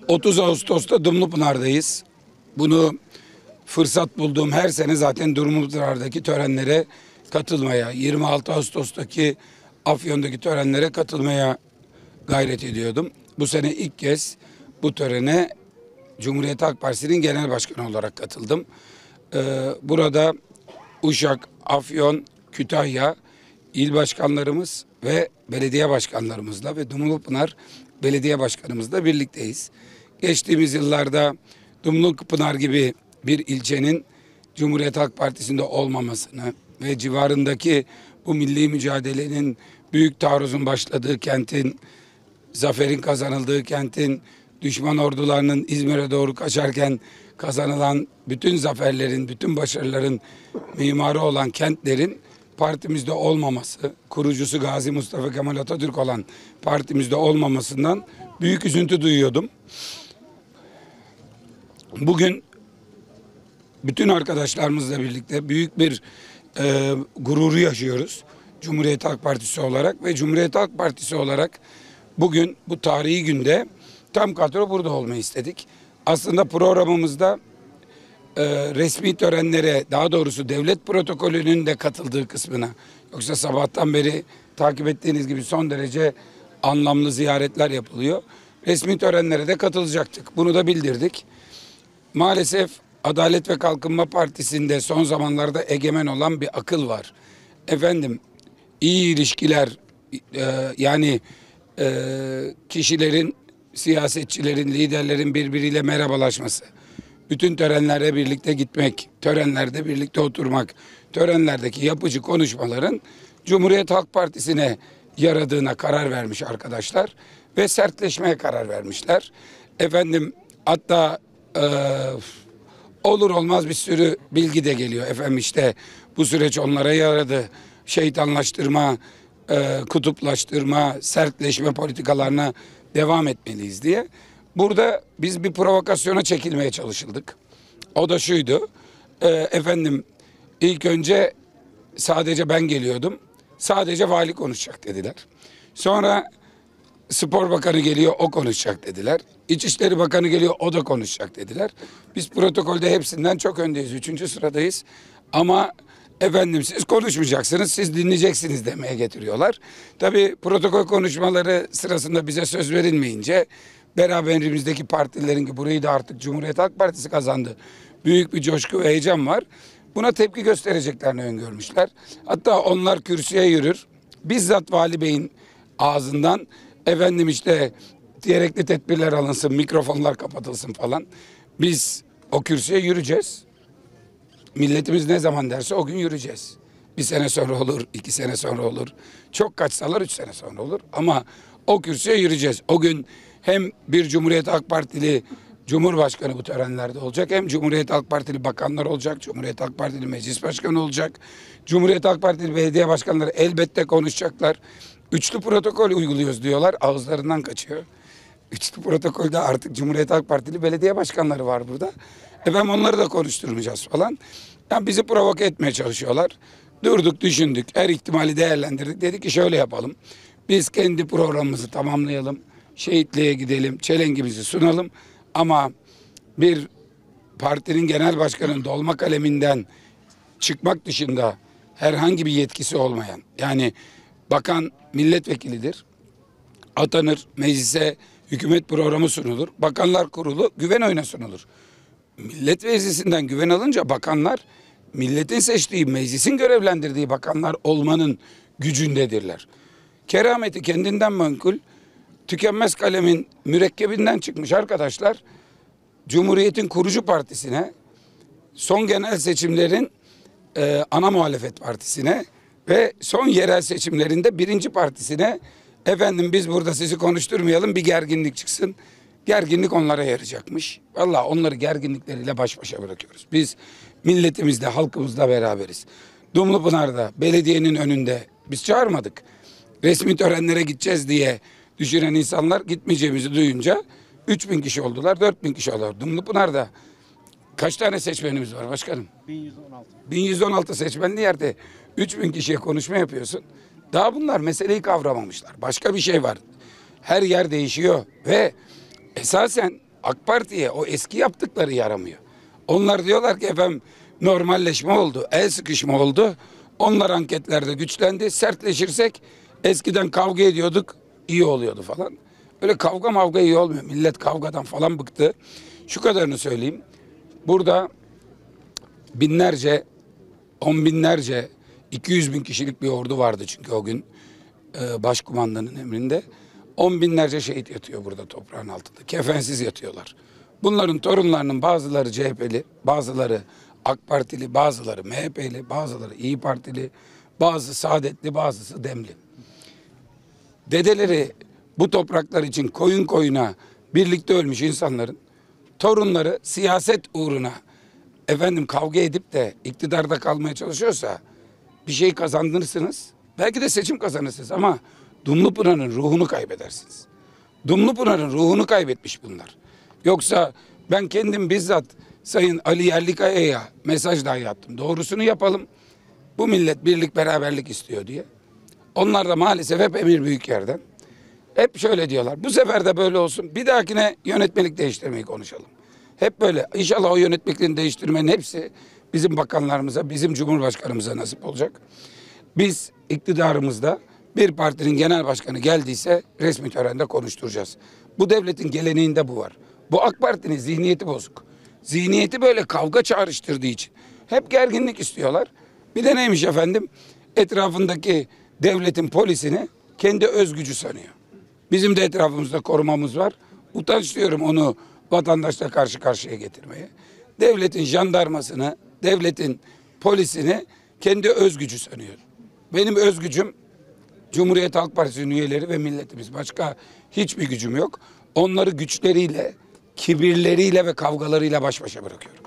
30 Ağustos'ta Dumlupınar'dayız. Bunu fırsat bulduğum her sene zaten Dumlupınar'daki törenlere katılmaya, 26 Ağustos'taki Afyon'daki törenlere katılmaya gayret ediyordum. Bu sene ilk kez bu törene Cumhuriyet Halk Partisi'nin genel başkanı olarak katıldım. Burada Uşak, Afyon, Kütahya il başkanlarımız ve belediye başkanlarımızla ve Dumlupınar belediye başkanımızla birlikteyiz. Geçtiğimiz yıllarda Dumlupınar gibi bir ilçenin Cumhuriyet Halk Partisi'nde olmamasını ve civarındaki bu milli mücadelenin büyük taarruzun başladığı kentin, zaferin kazanıldığı kentin, düşman ordularının İzmir'e doğru kaçarken kazanılan bütün zaferlerin, bütün başarıların mimarı olan kentlerin partimizde olmaması, kurucusu Gazi Mustafa Kemal Atatürk olan partimizde olmamasından büyük üzüntü duyuyordum. Bugün bütün arkadaşlarımızla birlikte büyük bir gururu yaşıyoruz. Cumhuriyet Halk Partisi olarak ve Cumhuriyet Halk Partisi olarak bugün bu tarihi günde tam kadro burada olmayı istedik. Aslında programımızda resmi törenlere, daha doğrusu devlet protokolünün de katıldığı kısmına, yoksa sabahtan beri takip ettiğiniz gibi son derece anlamlı ziyaretler yapılıyor. Resmi törenlere de katılacaktık. Bunu da bildirdik. Maalesef Adalet ve Kalkınma Partisi'nde son zamanlarda egemen olan bir akıl var. Efendim, iyi ilişkiler, yani kişilerin, siyasetçilerin, liderlerin birbiriyle merhabalaşması, bütün törenlere birlikte gitmek, törenlerde birlikte oturmak, törenlerdeki yapıcı konuşmaların Cumhuriyet Halk Partisi'ne yaradığına karar vermiş arkadaşlar ve sertleşmeye karar vermişler. Efendim, hatta olur olmaz bir sürü bilgi de geliyor. Efendim işte bu süreç onlara yaradı. Şeytanlaştırma, kutuplaştırma, sertleşme politikalarına devam etmeliyiz diye. Burada biz bir provokasyona çekilmeye çalışıldık. O da şuydu. Efendim ilk önce sadece ben geliyordum. Sadece vali konuşacak dediler. Sonra Spor Bakanı geliyor, o konuşacak dediler. İçişleri Bakanı geliyor, o da konuşacak dediler. Biz protokolde hepsinden çok öndeyiz. 3. sıradayız. Ama efendim siz konuşmayacaksınız, siz dinleyeceksiniz demeye getiriyorlar. Tabii protokol konuşmaları sırasında bize söz verilmeyince beraberimizdeki partilerin ki burayı da artık Cumhuriyet Halk Partisi kazandı. Büyük bir coşku ve heyecan var. Buna tepki göstereceklerini öngörmüşler. Hatta onlar kürsüye yürür. Bizzat Vali Bey'in ağzından efendim işte gerekli tedbirler alınsın, mikrofonlar kapatılsın falan. Biz o kürsüye yürüyeceğiz. Milletimiz ne zaman derse o gün yürüyeceğiz. 1 sene sonra olur, 2 sene sonra olur. Çok kaçsalar 3 sene sonra olur. Ama o kürsüye yürüyeceğiz. O gün hem bir Cumhuriyet Halk Partili Cumhurbaşkanı bu törenlerde olacak. Hem Cumhuriyet Halk Partili bakanlar olacak. Cumhuriyet Halk Partili meclis başkanı olacak. Cumhuriyet Halk Partili belediye başkanları elbette konuşacaklar. Üçlü protokol uyguluyoruz diyorlar. Ağızlarından kaçıyor. Üçlü protokolde artık Cumhuriyet Halk Partili belediye başkanları var burada. Efendim onları da konuşturmayacağız falan. Yani bizi provoke etmeye çalışıyorlar. Durduk, düşündük. Her ihtimali değerlendirdik. Dedik ki şöyle yapalım. Biz kendi programımızı tamamlayalım. Şehitliğe gidelim. Çelengimizi sunalım. Ama bir partinin genel başkanının dolma kaleminden çıkmak dışında herhangi bir yetkisi olmayan, yani bakan milletvekilidir, atanır, meclise hükümet programı sunulur, bakanlar kurulu güven oyuna sunulur. Millet meclisinden güven alınca bakanlar milletin seçtiği, meclisin görevlendirdiği bakanlar olmanın gücündedirler. Kerameti kendinden menkul, tükenmez kalemin mürekkebinden çıkmış arkadaşlar, Cumhuriyet'in kurucu partisine, son genel seçimlerin ana muhalefet partisine ve son yerel seçimlerinde 1. partisine efendim biz burada sizi konuşturmayalım, bir gerginlik çıksın. Gerginlik onlara yarayacakmış. Vallahi onları gerginlikleriyle baş başa bırakıyoruz. Biz milletimizle, halkımızla beraberiz. Dumlupınar'da, belediyenin önünde biz çağırmadık. Resmi törenlere gideceğiz diye düşünen insanlar gitmeyeceğimizi duyunca 3.000 kişi oldular, 4.000 kişi oldular. Dumlupınar'da kaç tane seçmenimiz var başkanım? 1116. 1116 seçmenli yerde 3.000 kişiye konuşma yapıyorsun. Daha bunlar meseleyi kavramamışlar. Başka bir şey var. Her yer değişiyor ve esasen AK Parti'ye o eski yaptıkları yaramıyor. Onlar diyorlar ki efendim normalleşme oldu, el sıkışma oldu. Onlar anketlerde güçlendi. Sertleşirsek eskiden kavga ediyorduk, iyi oluyordu falan. Öyle kavga mavga iyi olmuyor. Millet kavgadan falan bıktı. Şu kadarını söyleyeyim. Burada binlerce, on binlerce, 200 bin kişilik bir ordu vardı çünkü o gün başkumandanın emrinde. 10 binlerce şehit yatıyor burada toprağın altında. Kefensiz yatıyorlar. Bunların torunlarının bazıları CHP'li, bazıları AK Partili, bazıları MHP'li, bazıları İyi Partili, bazı Saadetli, bazısı Demli. Dedeleri bu topraklar için koyun koyuna birlikte ölmüş insanların torunları siyaset uğruna efendim kavga edip de iktidarda kalmaya çalışıyorsa bir şey kazandırırsınız. Belki de seçim kazanırsınız ama Dumlupınar'ın ruhunu kaybedersiniz. Dumlupınar'ın ruhunu kaybetmiş bunlar. Yoksa ben kendim bizzat Sayın Ali Yerlikaya'ya mesaj dahi attım. Doğrusunu yapalım. Bu millet birlik beraberlik istiyor diye. Onlar da maalesef hep emir büyük yerden. Hep şöyle diyorlar. Bu sefer de böyle olsun. Bir dahakine yönetmelik değiştirmeyi konuşalım. Hep böyle. İnşallah o yönetmeliklerini değiştirmenin hepsi bizim bakanlarımıza, bizim cumhurbaşkanımıza nasip olacak. Biz iktidarımızda bir partinin genel başkanı geldiyse resmi törende konuşturacağız. Bu devletin geleneğinde bu var. Bu AK Parti'nin zihniyeti bozuk. Zihniyeti böyle kavga çağrıştırdığı için. Hep gerginlik istiyorlar. Bir de neymiş efendim? Etrafındaki devletin polisini kendi özgücü sanıyor. Bizim de etrafımızda korumamız var. Utanç diyorum onu vatandaşla karşı karşıya getirmeye. Devletin jandarmasını, devletin polisini kendi özgücü sanıyor. Benim özgücüm Cumhuriyet Halk Partisi'nin üyeleri ve milletimiz. Başka hiçbir gücüm yok. Onları güçleriyle, kibirleriyle ve kavgalarıyla baş başa bırakıyorum.